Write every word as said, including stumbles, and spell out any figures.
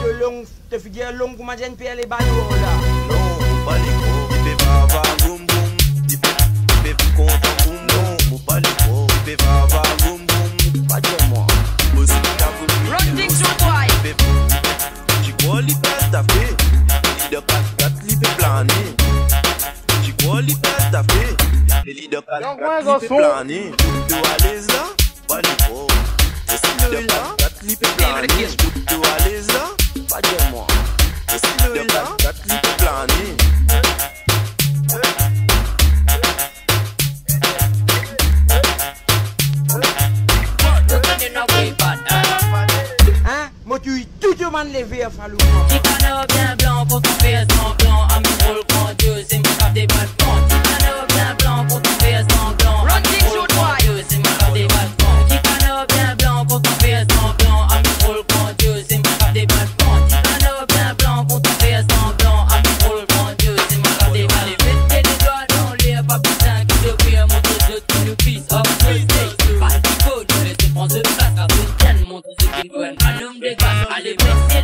long, te figure long pour manger une pierre les balles là. Non, pas les gros, il fait va va boum boum, il fait il fait content boum non, pas les gros, il fait va va boum boum, pas de moi. Aussi t'as voulu. Running sur toi. Tu crois il pèse ta fait, il de quatre quatre il fait planer. Tu crois il pèse ta fait, il de quatre quatre il fait planer. Tu dois aller là, pas les gros. Il de quatre quatre il fait planer. Tu dois aller là, pas de moi. Il de quatre quatre il fait planer. Hein? Moi tu tout le monde levé à Falou. Petit canard bien blanc pour ton faire semblant. À mes rôles grand Dieu, c'est mon cap des balcons. Petit canard bien blanc pour ton faire semblant. À mes rôles grand Dieu, c'est mon cap des balcons. Petit canard bien blanc pour ton faire semblant. À mes rôles grand Dieu, c'est mon cap des balcons. Petit canard bien blanc pour ton faire semblant. À mes rôles grand Dieu, c'est mon cap des balcons. Mettez les doigts dans les pas putain qui devient mon deux qui nous pisse up the stage. Pas de faut nous laisser prendre place. Car c'est bien mon deux qui nous aime. Allume des gaz, allez baisser.